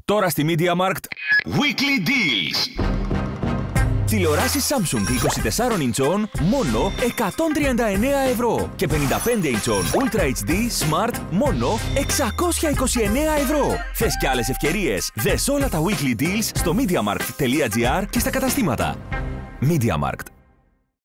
Τώρα στη MediaMarkt Weekly Deals. τηλεοράσεις Samsung 24 ιντσών μόνο 139 ευρώ και 55 ιντσών Ultra HD Smart μόνο 629 ευρώ. Θες και άλλες ευκαιρίες? Δες όλα τα Weekly Deals στο MediaMarkt.gr και στα καταστήματα. MediaMarkt.